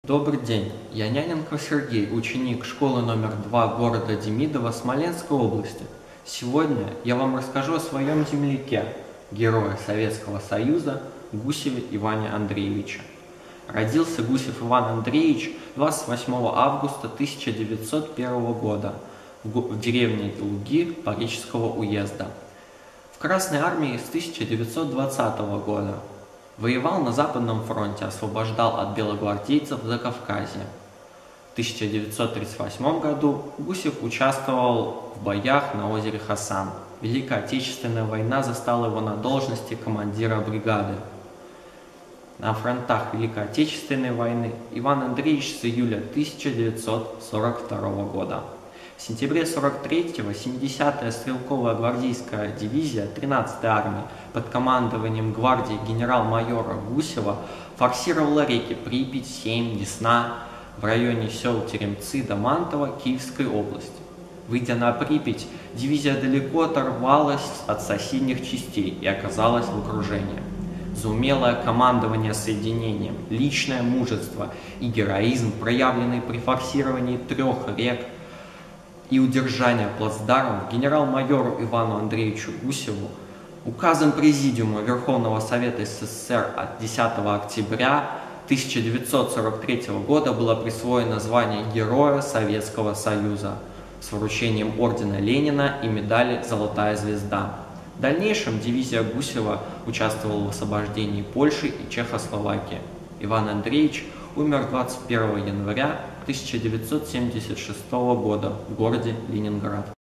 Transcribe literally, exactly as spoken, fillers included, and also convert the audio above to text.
Добрый день, я Няненко Сергей, ученик школы номер два города Демидово Смоленской области. Сегодня я вам расскажу о своем земляке, герое Советского Союза Гусеве Иване Андреевиче. Родился Гусев Иван Андреевич двадцать восьмого августа тысяча девятьсот первого года в деревне Луги Парижского уезда. В Красной армии с тысяча девятьсот двадцатого года. Воевал на Западном фронте, освобождал от белогвардейцев Закавказье. В тысяча девятьсот тридцать восьмом году Гусев участвовал в боях на озере Хасан. Великая Отечественная война застала его на должности командира бригады. На фронтах Великой Отечественной войны Иван Андреевич с июля тысяча девятьсот сорок второго года. В сентябре сорок третьего семидесятая стрелковая гвардейская дивизия тринадцатой армии под командованием гвардии генерал-майора Гусева форсировала реки Припять, Сейм, Десна в районе сел Теремцы до Мантова Киевской области. Выйдя на Припять, дивизия далеко оторвалась от соседних частей и оказалась в окружении. За умелое командование соединением, личное мужество и героизм, проявленный при форсировании трех рек, и удержание плацдармов генерал-майору Ивану Андреевичу Гусеву указом Президиума Верховного Совета СССР от десятого октября тысяча девятьсот сорок третьего года было присвоено звание Героя Советского Союза с вручением ордена Ленина и медали «Золотая звезда». В дальнейшем дивизия Гусева участвовала в освобождении Польши и Чехословакии. Иван Андреевич умер двадцать первого января тысяча девятьсот семьдесят шестого года в городе Ленинград.